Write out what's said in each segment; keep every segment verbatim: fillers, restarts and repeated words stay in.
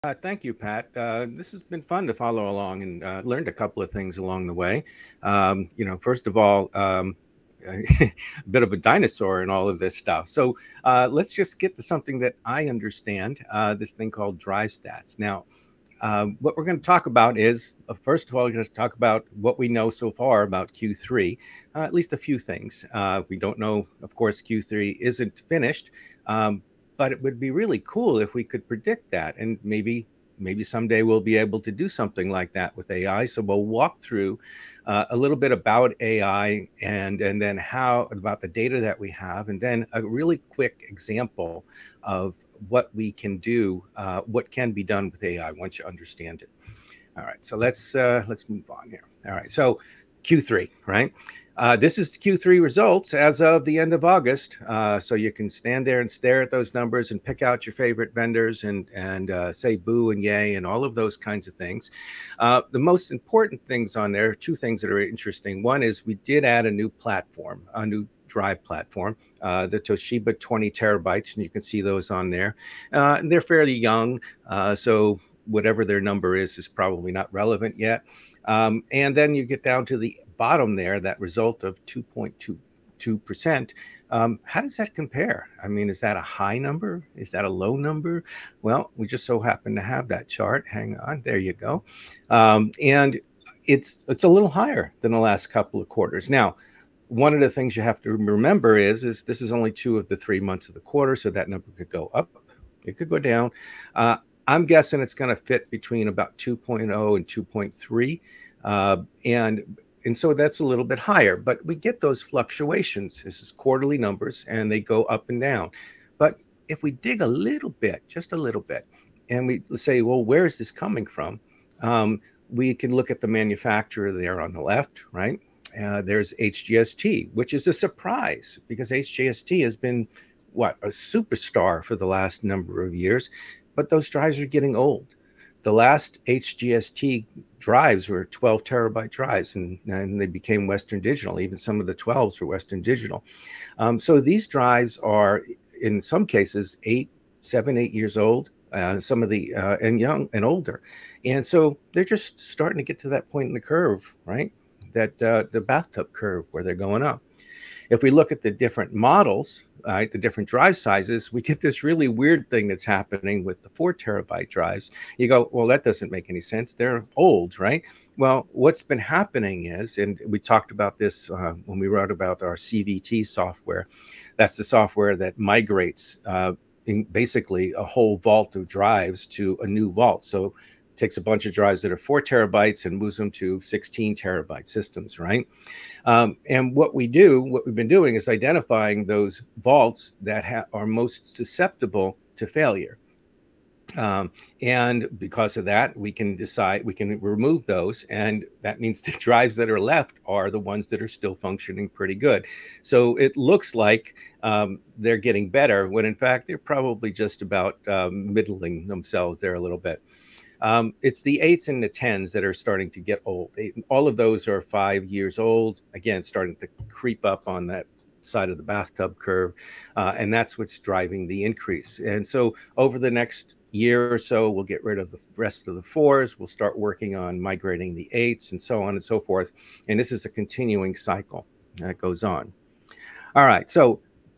Uh, thank you, Pat. Uh, this has been fun to follow along and uh, learned a couple of things along the way. Um, you know, first of all, um, a bit of a dinosaur in all of this stuff. So uh, let's just get to something that I understand, uh, this thing called drive stats. Now, um, what we're going to talk about is, uh, first of all, we're going to talk about what we know so far about Q three, uh, at least a few things. Uh, we don't know, of course, Q three isn't finished, um, but it would be really cool if we could predict that. And maybe maybe someday we'll be able to do something like that with A I. So we'll walk through uh, a little bit about A I and, and then how about the data that we have, and then a really quick example of what we can do, uh, what can be done with A I once you understand it. All right, so let's uh, let's move on here. All right, so Q three, right? Uh, this is Q three results as of the end of August. Uh, so you can stand there and stare at those numbers and pick out your favorite vendors and and uh, say boo and yay and all of those kinds of things. Uh, the most important things on there, two things that are interesting. One is we did add a new platform, a new drive platform, uh, the Toshiba twenty terabytes, and you can see those on there. Uh, and they're fairly young, uh, so whatever their number is is probably not relevant yet. Um, and then you get down to the bottom there, that result of two point two two percent. Um, how does that compare? I mean, is that a high number? Is that a low number? Well, we just so happen to have that chart. Hang on, there you go. Um, and it's it's a little higher than the last couple of quarters. Now, one of the things you have to remember is, is this is only two of the three months of the quarter, so that number could go up, it could go down. Uh, I'm guessing it's going to fit between about two point oh and two point three. Uh, and and so that's a little bit higher, but we get those fluctuations. This is quarterly numbers and they go up and down. But if we dig a little bit, just a little bit, and we say, well, where is this coming from? Um, we can look at the manufacturer there on the left, right? Uh, there's H G S T, which is a surprise because H G S T has been, what, a superstar for the last number of years, but those drives are getting old. The last H G S T drives were twelve terabyte drives, and, and they became Western Digital. Even some of the twelves were Western Digital. Um, so these drives are, in some cases, eight, seven, eight years old. Uh, some of the uh, and young and older, and so they're just starting to get to that point in the curve, right? That uh, the bathtub curve where they're going up. If we look at the different models, right, the different drive sizes, we get this really weird thing that's happening with the four terabyte drives. You go, well, that doesn't make any sense. They're old, right? Well, what's been happening is, and we talked about this uh, when we wrote about our C V T software. That's the software that migrates uh, in basically a whole vault of drives to a new vault. So takes a bunch of drives that are four terabytes and moves them to sixteen terabyte systems, right? Um, and what we do, what we've been doing is identifying those vaults that ha- are most susceptible to failure. Um, and because of that, we can decide, we can remove those. And that means the drives that are left are the ones that are still functioning pretty good. So it looks like um, they're getting better when in fact, they're probably just about um, middling themselves there a little bit. Um, it's the eights and the tens that are starting to get old. All of those are five years old. Again, starting to creep up on that side of the bathtub curve. Uh, and that's what's driving the increase. And so over the next year or so, we'll get rid of the rest of the fours. We'll start working on migrating the eights and so on and so forth. And this is a continuing cycle that goes on. All right. So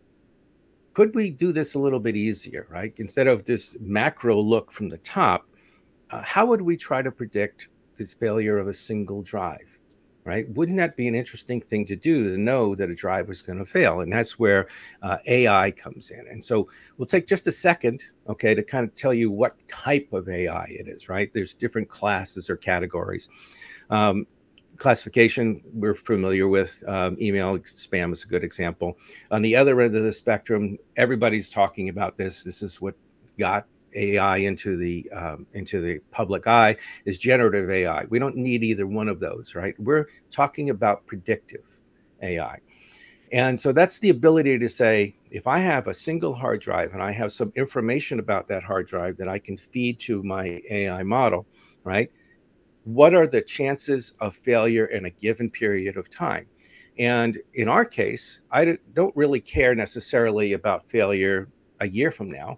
could we do this a little bit easier, right? Instead of this macro look from the top, Uh, how would we try to predict this failure of a single drive, right? Wouldn't that be an interesting thing to do, to know that a drive is going to fail? And that's where uh, A I comes in. And so we'll take just a second, okay, to kind of tell you what type of A I it is, right? There's different classes or categories. Um, classification we're familiar with. Um, email spam is a good example. On the other end of the spectrum, everybody's talking about this. This is what got A I into the um, into the public eye, is generative A I. We don't need either one of those, right? We're talking about predictive A I. And so that's the ability to say, if I have a single hard drive and I have some information about that hard drive that I can feed to my A I model, right? What are the chances of failure in a given period of time? And in our case, I don't really care necessarily about failure a year from now.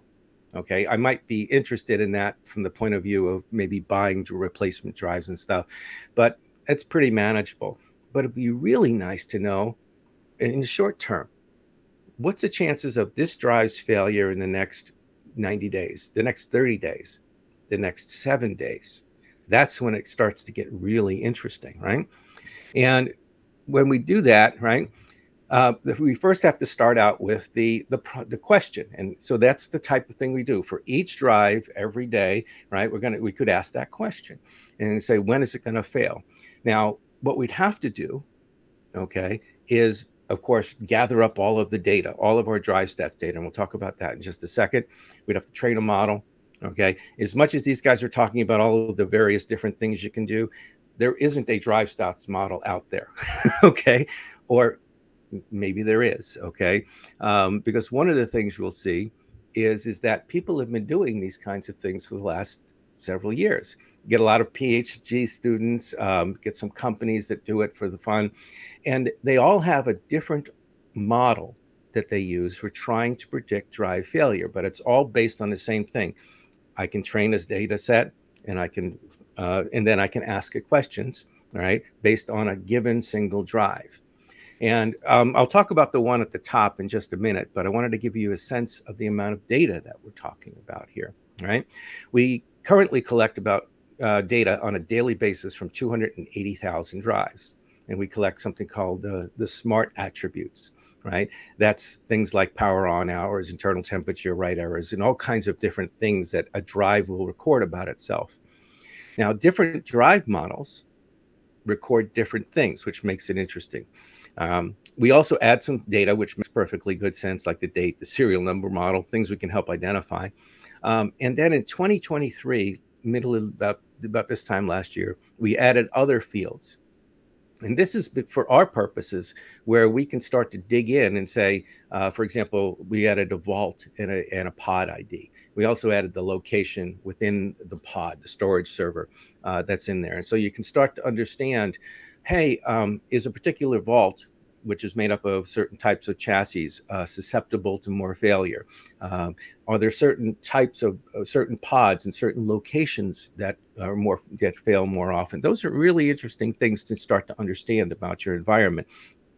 Okay, I might be interested in that from the point of view of maybe buying replacement drives and stuff, but it's pretty manageable. But it'd be really nice to know in the short term, what's the chances of this drive's failure in the next ninety days, the next thirty days, the next seven days? That's when it starts to get really interesting, right? And when we do that, right, uh, we first have to start out with the, the the question, and so that's the type of thing we do for each drive every day, right? We're gonna we could ask that question and say, when is it going to fail? Now, what we'd have to do, okay, is of course gather up all of the data, all of our drive stats data, and we'll talk about that in just a second. We'd have to train a model. Okay, as much as these guys are talking about all of the various different things you can do, there isn't a drive stats model out there. Okay, or maybe there is. Okay, um, because one of the things we'll see is is that people have been doing these kinds of things for the last several years. Get a lot of PhD students, um, get some companies that do it for the fun, and they all have a different model that they use for trying to predict drive failure, but it's all based on the same thing. I can train this data set, and I can, uh, and then I can ask it questions, all right, based on a given single drive. And um, I'll talk about the one at the top in just a minute, but I wanted to give you a sense of the amount of data that we're talking about here, all right? We currently collect about uh, data on a daily basis from two hundred eighty thousand drives, and we collect something called uh, the smart attributes. Right? That's things like power on hours, internal temperature, write errors, and all kinds of different things that a drive will record about itself. Now, different drive models record different things, which makes it interesting. Um, we also add some data, which makes perfectly good sense, like the date, the serial number model, things we can help identify. Um, and then in twenty twenty-three, middle of about, about this time last year, we added other fields. And this is for our purposes where we can start to dig in and say, uh, for example, we added a vault and a, and a pod I D. We also added the location within the pod, the storage server uh, that's in there. And so you can start to understand, hey, um, is a particular vault, which is made up of certain types of chassis, uh, susceptible to more failure? Um, are there certain types of uh, certain pods and certain locations that are more that fail more often? Those are really interesting things to start to understand about your environment,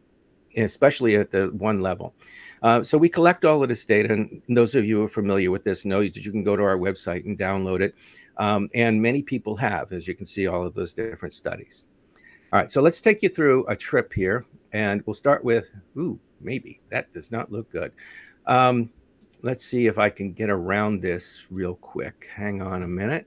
especially at the one level. Uh, so we collect all of this data, and those of you who are familiar with this know that you can go to our website and download it. Um, and many people have, as you can see, all of those different studies. All right, so let's take you through a trip here, and we'll start with, ooh, maybe that does not look good. Um, let's see if I can get around this real quick. Hang on a minute,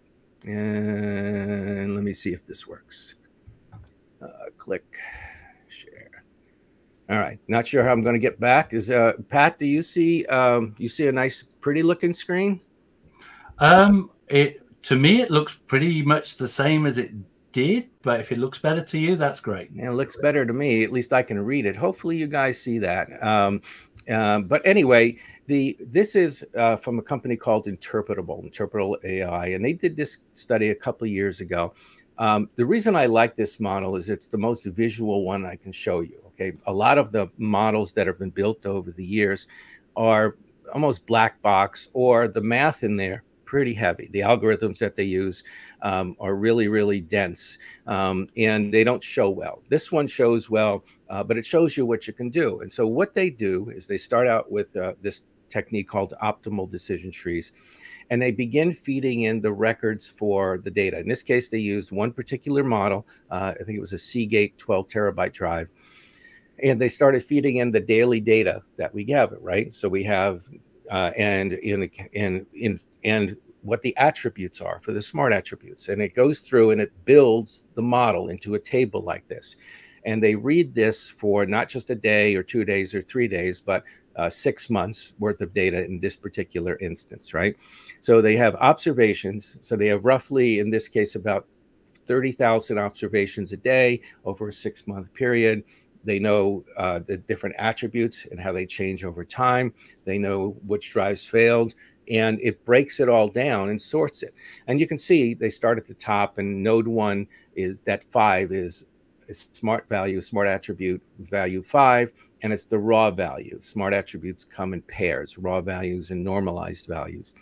and let me see if this works. Uh, click, share. All right, not sure how I'm going to get back. Is uh, Pat? Do you see um, you see a nice, pretty looking screen? Um, it to me it looks pretty much the same as it did, but if it looks better to you, that's great. Yeah, it looks better to me. At least I can read it. Hopefully you guys see that. Um, uh, but anyway, the this is uh, from a company called Interpretable, Interpretable A I, and they did this study a couple of years ago. Um, the reason I like this model is it's the most visual one I can show you. Okay, a lot of the models that have been built over the years are almost black box, or the math in there pretty heavy. The algorithms that they use um, are really, really dense, um, and they don't show well. This one shows well, uh, but it shows you what you can do. And so what they do is they start out with uh, this technique called optimal decision trees, and they begin feeding in the records for the data. In this case, they used one particular model. Uh, I think it was a Seagate twelve terabyte drive. And they started feeding in the daily data that we have, right? So we have, uh, and in, in, in, and what the attributes are for the smart attributes. And it goes through and it builds the model into a table like this. And they read this for not just a day or two days or three days, but uh, six months worth of data in this particular instance, right? So they have observations. So they have roughly, in this case, about thirty thousand observations a day over a six month period. They know uh, the different attributes and how they change over time. They know which drives failed, and it breaks it all down and sorts it. And you can see they start at the top, and node one is that five is a smart value, smart attribute value five, and it's the raw value. Smart attributes come in pairs, raw values and normalized values.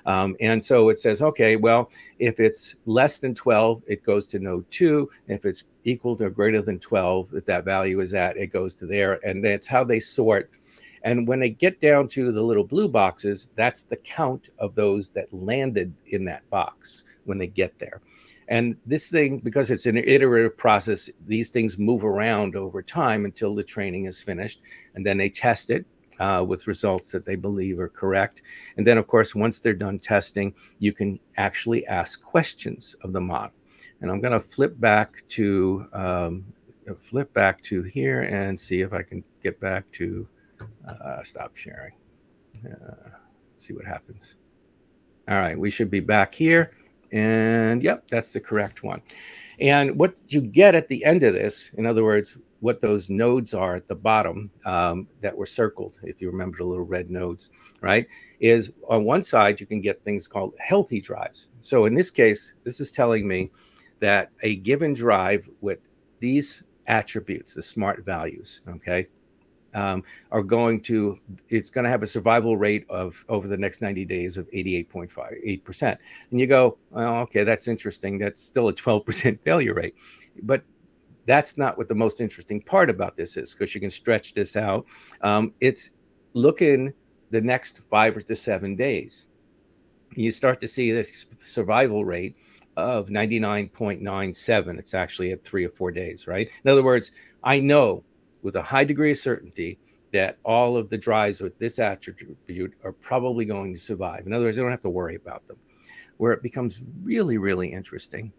Um, and so it says, okay, well, if it's less than twelve, it goes to node two. If it's equal to or greater than twelve, if that value is at, it goes to there. And that's how they sort. And when they get down to the little blue boxes, that's the count of those that landed in that box when they get there. And this thing, because it's an iterative process, these things move around over time until the training is finished. And then they test it uh, with results that they believe are correct. And then, of course, once they're done testing, you can actually ask questions of the model. And I'm going to flip back to um, flip back to here and see if I can get back to uh, stop sharing. Uh, see what happens. All right, we should be back here. And yep, that's the correct one. And what you get at the end of this, in other words, what those nodes are at the bottom um, that were circled, if you remember the little red nodes, right, is on one side, you can get things called healthy drives. So in this case, this is telling me that a given drive with these attributes, the smart values, okay, um, are going to, it's going to have a survival rate of over the next ninety days of eighty-eight point five eight percent. And you go, well, okay, that's interesting. That's still a twelve percent failure rate. But that's not what the most interesting part about this is, because you can stretch this out. Um, it's looking the next five to seven days. You start to see this survival rate of ninety-nine point nine seven. It's actually at three or four days, right? In other words, I know with a high degree of certainty that all of the drives with this attribute are probably going to survive. In other words, I don't have to worry about them. Where it becomes really, really interesting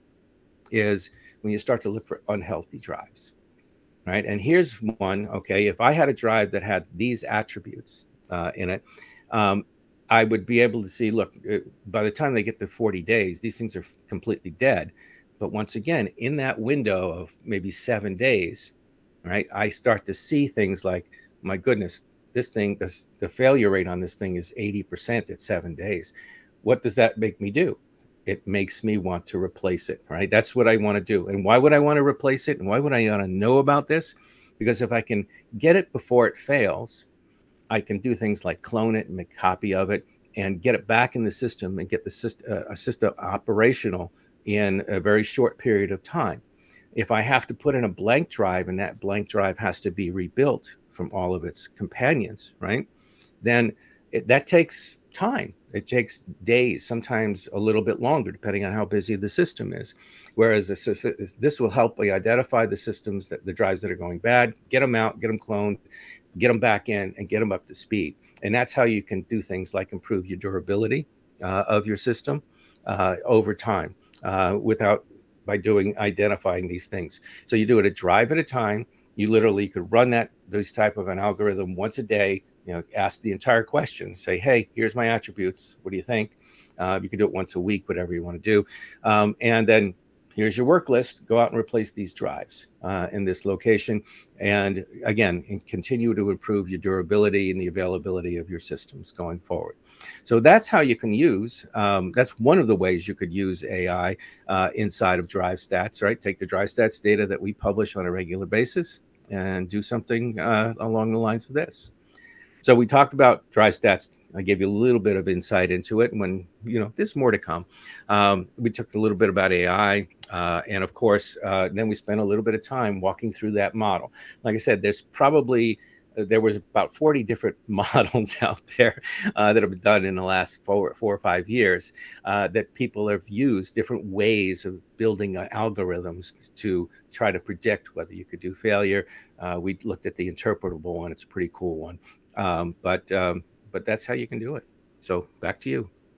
is when you start to look for unhealthy drives, right? And here's one, okay, if I had a drive that had these attributes uh, in it, um, I would be able to see, look, by the time they get to forty days, these things are completely dead. But once again, in that window of maybe seven days, right, I start to see things like, my goodness, this thing, this, the failure rate on this thing is eighty percent at seven days. What does that make me do? It makes me want to replace it, right? That's what I want to do. And why would I want to replace it? And why would I want to know about this? Because if I can get it before it fails, I can do things like clone it and make a copy of it and get it back in the system and get the system, uh, system operational in a very short period of time. If I have to put in a blank drive and that blank drive has to be rebuilt from all of its companions, right, then it, that takes time. It takes days, sometimes a little bit longer, depending on how busy the system is. Whereas this, this will help me identify the systems, that the drives that are going bad, get them out, get them cloned, get them back in, and get them up to speed. And that's how you can do things like improve your durability uh, of your system uh, over time uh, without by doing identifying these things. So you do it a drive at a time. You literally could run that those type of an algorithm once a day. You know, ask the entire question. Say, hey, here's my attributes. What do you think? Uh, you can do it once a week, whatever you want to do. Um, and then here's your work list. Go out and replace these drives uh, in this location. And again, and continue to improve your durability and the availability of your systems going forward. So that's how you can use, um, that's one of the ways you could use A I uh, inside of Drive Stats, right? Take the Drive Stats data that we publish on a regular basis and do something uh, along the lines of this. So we talked about Drive Stats. I gave you a little bit of insight into it. When, you know, there's more to come. Um, we talked a little bit about A I. Uh, and of course, uh, then we spent a little bit of time walking through that model. Like I said, there's probably, uh, there was about forty different models out there uh, that have been done in the last four, four or five years uh, that people have used different ways of building uh, algorithms to try to predict whether you could do failure. Uh, we looked at the interpretable one. It's a pretty cool one. Um, but um, but that's how you can do it. So back to you.